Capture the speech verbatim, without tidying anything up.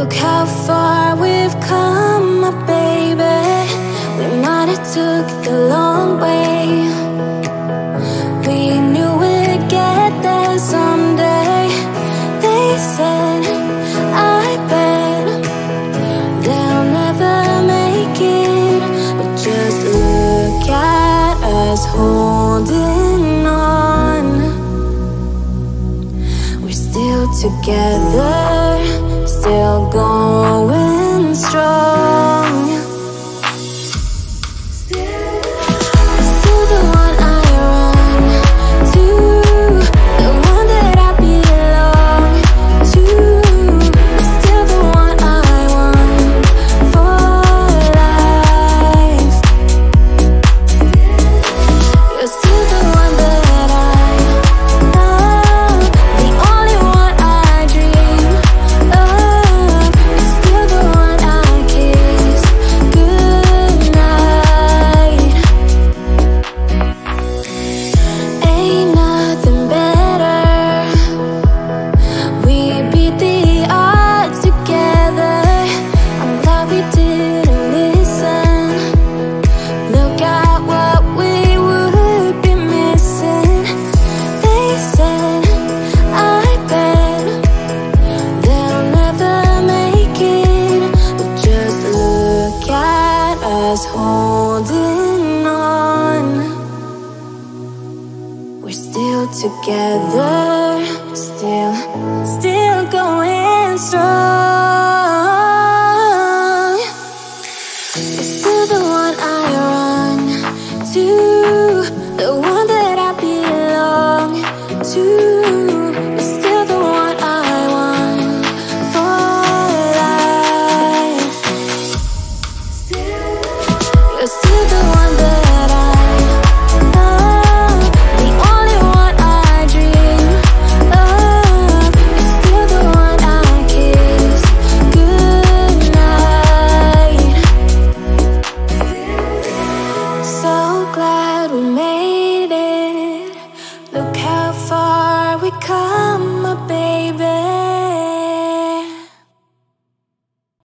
Look how far we've come, my baby. We might have took the long way. We knew we'd get there someday. They said, I bet they'll never make it. But just look at us holding on. We're still together, still going strong. Still the one I run to, the one that I belong to. Still the one I want for life. You're still the one that I love, the only one I dream of. You're still the one I kiss goodnight. Ain't nothing better. We beat the odds together. I'm glad we didn't listen. Look at what we would be missing. They said, I bet they'll never make it. But just look at us holding on. We're still together, still